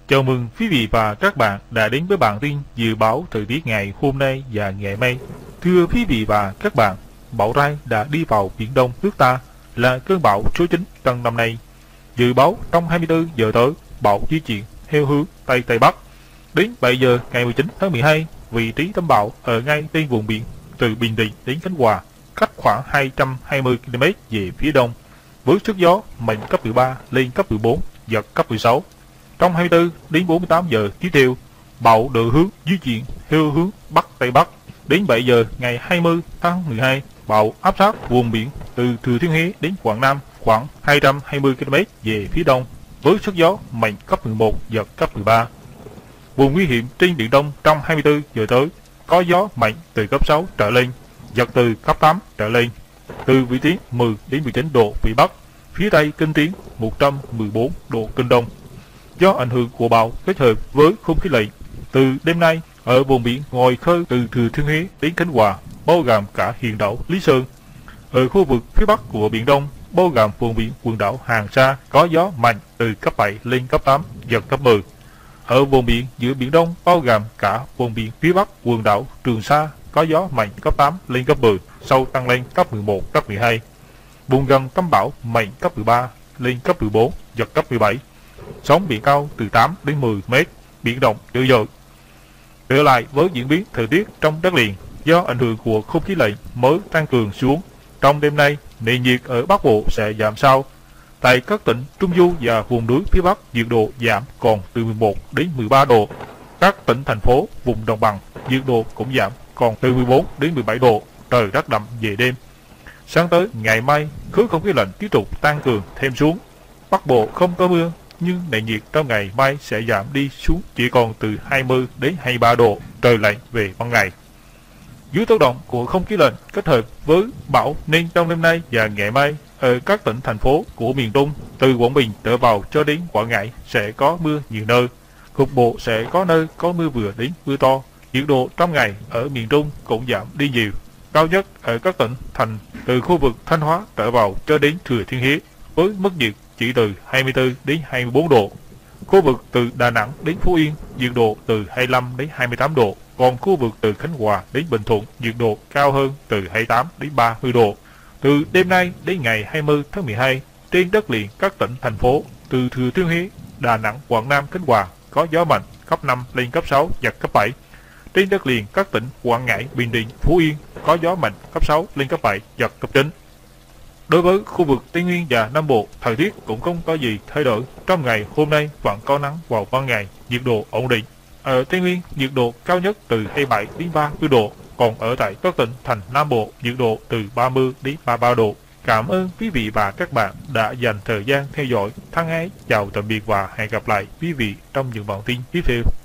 Chào mừng quý vị và các bạn đã đến với bản tin dự báo thời tiết ngày hôm nay và ngày mai. Thưa quý vị và các bạn, bão Rai đã đi vào Biển Đông nước ta, là cơn bão số 9 trong năm nay. Dự báo trong 24 giờ tới, bão di chuyển theo hướng Tây Tây Bắc. Đến 7 giờ ngày 19 tháng 12, vị trí tâm bão ở ngay trên vùng biển từ Bình Định đến Khánh Hòa, cách khoảng 220 km về phía đông, với sức gió mạnh cấp 13 lên cấp 14, giật cấp 16. Trong 24 đến 48 giờ tiếp theo, bão đổi hướng di chuyển theo hướng Bắc Tây Bắc. Đến 7 giờ ngày 20 tháng 12, bão áp sát vùng biển từ Thừa Thiên Huế đến Quảng Nam khoảng 220 km về phía đông, với sức gió mạnh cấp 11, giật cấp 13. Vùng nguy hiểm trên Biển Đông trong 24 giờ tới có gió mạnh từ cấp 6 trở lên, giật từ cấp 8 trở lên, từ vị tuyến 10 đến 19 độ vĩ Bắc, phía Tây kinh tuyến 114 độ kinh Đông. Do ảnh hưởng của bão kết hợp với không khí lạnh, từ đêm nay ở vùng biển ngoài khơi từ Thừa Thiên Huế đến Khánh Hòa, bao gồm cả huyện đảo Lý Sơn, ở khu vực phía Bắc của Biển Đông, bao gồm vùng biển quần đảo Hoàng Sa, có gió mạnh từ cấp 7 lên cấp 8, giật cấp 10. Ở vùng biển giữa Biển Đông, bao gồm cả vùng biển phía Bắc quần đảo Trường Sa, có gió mạnh cấp 8 lên cấp 10, sau tăng lên cấp 11, cấp 12. Vùng gần tâm bão mạnh cấp 13 lên cấp 14, giật cấp 17. Sóng biển cao từ 8 đến 10 mét, biển động dữ dội. Trở lại với diễn biến thời tiết trong đất liền, do ảnh hưởng của không khí lạnh mới tăng cường xuống, trong đêm nay nền nhiệt ở Bắc Bộ sẽ giảm sâu. Tại các tỉnh Trung Du và vùng núi phía Bắc, nhiệt độ giảm còn từ 11 đến 13 độ. Các tỉnh thành phố vùng đồng bằng, nhiệt độ cũng giảm còn từ 14 đến 17 độ, trời rất đậm về đêm. Sáng tới ngày mai, khối không khí lạnh tiếp tục tăng cường thêm xuống. Bắc Bộ không có mưa, nhưng nền nhiệt trong ngày mai sẽ giảm đi xuống chỉ còn từ 20 đến 23 độ, trời lạnh về ban ngày. Dưới tác động của không khí lạnh kết hợp với bão nên trong đêm nay và ngày mai, ở các tỉnh thành phố của miền Trung từ Quảng Bình trở vào cho đến Quảng Ngãi sẽ có mưa nhiều nơi, cục bộ sẽ có nơi có mưa vừa đến mưa to. Nhiệt độ trong ngày ở miền Trung cũng giảm đi nhiều, cao nhất ở các tỉnh thành từ khu vực Thanh Hóa trở vào cho đến Thừa Thiên Huế với mức nhiệt chỉ từ 24 đến 24 độ. Khu vực từ Đà Nẵng đến Phú Yên, nhiệt độ từ 25 đến 28 độ, còn khu vực từ Khánh Hòa đến Bình Thuận, nhiệt độ cao hơn từ 28 đến 30 độ. Từ đêm nay đến ngày 20 tháng 12, trên đất liền các tỉnh thành phố từ Thừa Thiên Huế, Đà Nẵng, Quảng Nam, Khánh Hòa có gió mạnh cấp 5 lên cấp 6, giật cấp 7. Trên đất liền các tỉnh Quảng Ngãi, Bình Định, Phú Yên có gió mạnh cấp 6 lên cấp 7, giật cấp 9. Đối với khu vực Tây Nguyên và Nam Bộ, thời tiết cũng không có gì thay đổi. Trong ngày hôm nay vẫn có nắng vào ban ngày, nhiệt độ ổn định. Ở Tây Nguyên, nhiệt độ cao nhất từ 27 đến 30 độ, còn ở tại các tỉnh thành Nam Bộ, nhiệt độ từ 30 đến 33 độ. Cảm ơn quý vị và các bạn đã dành thời gian theo dõi. Thân ái chào tạm biệt và hẹn gặp lại quý vị trong những bản tin tiếp theo.